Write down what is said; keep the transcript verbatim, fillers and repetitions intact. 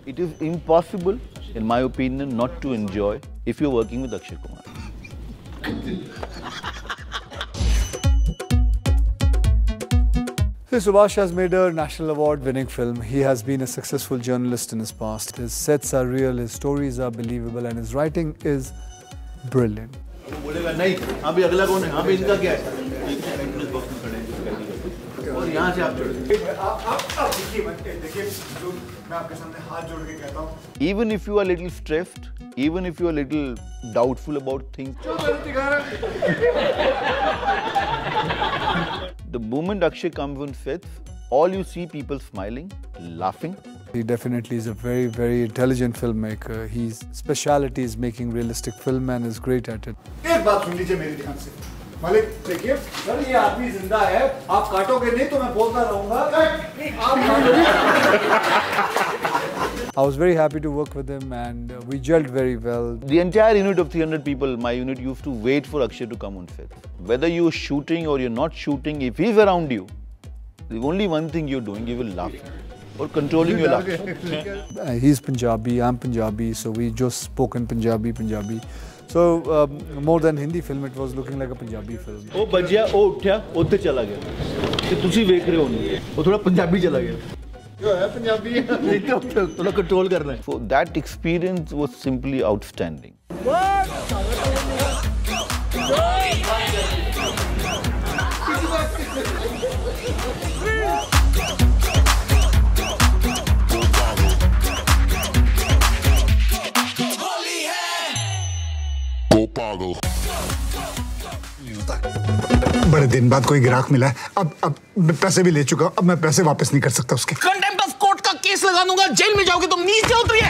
It is impossible, in my opinion, not to enjoy if you're working with Akshay Kumar. So Subhash has made a national award-winning film. He has been a successful journalist in his past. His sets are real, his stories are believable, and his writing is brilliant. Even if you are a little stressed, even if you are a little doubtful about things, the moment Akshay comes on set, all you see people smiling, laughing. He definitely is a very, very intelligent filmmaker. His speciality is making realistic film and is great at it. एक बात सुन लीजिए मेरे ध्यान से। मालिक देखिए, sir ये आदमी जिंदा है, आप काटोगे नहीं तो मैं बोलता रहूँगा। आप I was very happy to work with him and uh, we gelled very well. The entire unit of three hundred people, my unit, used to wait for Akshay to come on set. Whether you're shooting or you're not shooting, if he's around you, the only one thing you're doing, you will laugh or controlling your laughter. Uh, he's Punjabi, I'm Punjabi, so we just spoke in Punjabi, Punjabi. So um, more than Hindi film, it was looking like a Punjabi film. Oh, bajya, oh, uthya, utte chala gaya. Te tusi dekh rahe ho nu. Oh, thoda Punjabi chala gaya. जो है पंजाबी है, थोड़ा control करना है. So that experience was simply outstanding. बड़े दिन बाद कोई ग्राहक मिला है. अब अब मैं पैसे भी ले चुका हूं. अब मैं पैसे वापस नहीं कर सकता उसके. कंटेम्प्ट ऑफ कोर्ट का केस लगा दूंगा. जेल में जाओगे तुम. नीचे उतरिए.